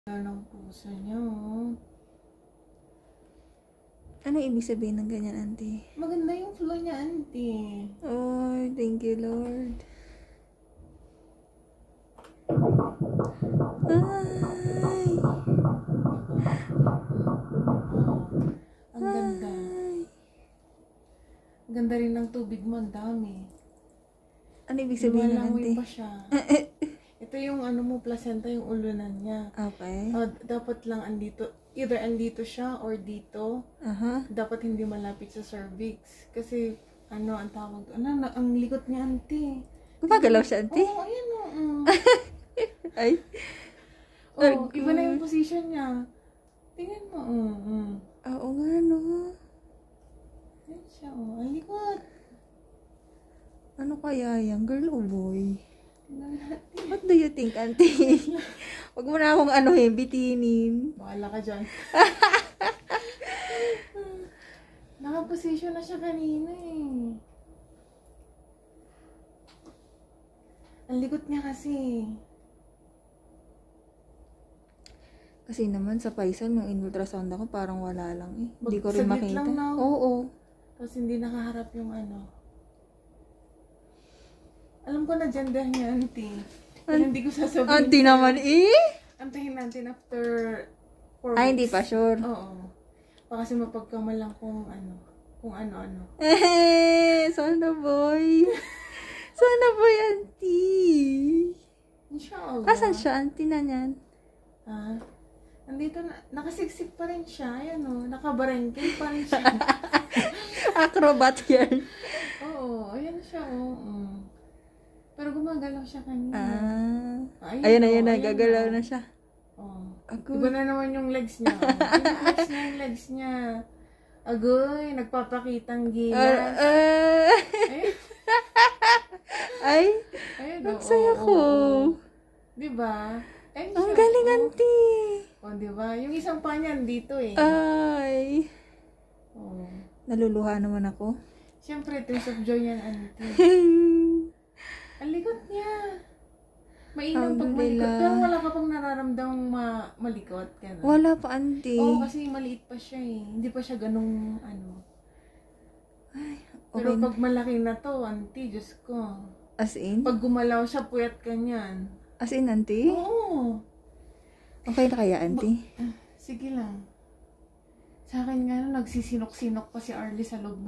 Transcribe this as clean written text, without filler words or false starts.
Ng puso niya, oh. Ano ibig sabihin ng ganyan, auntie? Maganda yung flow niya, auntie. Oh, thank you, Lord. Ay! Ang ganda. Ang ganda rin ng tubig mo, ang dami. Ano ibig sabihin ng Lumalangoy auntie? pa siya. Ito yung ano mo, placenta, yung ulunan niya. Okay. Dapat lang andito, either andito siya or dito. Aha. Dapat hindi malapit sa cervix. Kasi, ano, ang tawag, ang likot niya, auntie. Gumagalaw siya, auntie? Oo, ayan o. Ay. Iba na yung position niya. Tingnan mo, Oo nga, no. Ayan siya, ang likot. Ano kaya yan? Girl o boy? Tingnan natin. What do you think, auntie? Huwag mo na akong bitinin. Bahala ka dyan. Nakaposition na siya kanina eh. Ang likot niya kasi. Kasi naman sa Paisan, yung in-ultrasound ako, parang wala lang eh. Hindi ko rin Saglit makita. lang na. Oo. Tapos hindi nakaharap yung ano. Alam ko na gender niya, auntie. Pero hindi ko sasabihin. Auntie naman eh? Antayin natin after 4 weeks. Ay, hindi pa sure. Oo. Baka kasi mapagkamalang kung ano-ano. Sana boy. Sana boy, auntie. Inshallah. Kasan siya, auntie na niyan? Ha? Nandito na, nakasiksik pa rin siya. Ayan o, nakabarengke pa rin siya. Acrobat yan. Oo, ayan siya o. Pero gumagalaw siya kanina. Ayan na, gagalaw na siya. Iba na naman yung legs niya. Yung legs niya. Agoy, nagpapakitang gilas. Ay, Ayun, saya ko. Diba? Ang galing, auntie. Diba? Yung isang pa niyan dito eh. Ay. Naluluha naman ako. Siyempre, Tears of Joy yan, auntie. Ang likot niya. Mainam pag malikot. Pero wala ka pang nararamdamang malikot. Ganun. Wala pa, auntie. Oo, kasi maliit pa siya eh. Hindi pa siya ganung ano. Ay, okay. Pero pag malaki na to, auntie, Diyos ko. As in? Pag gumalaw siya, puyat ka niyan. As in, auntie? Oo. Okay na kaya, auntie? Sige lang. Sa akin nga, nagsisinok-sinok pa si Arlie sa loob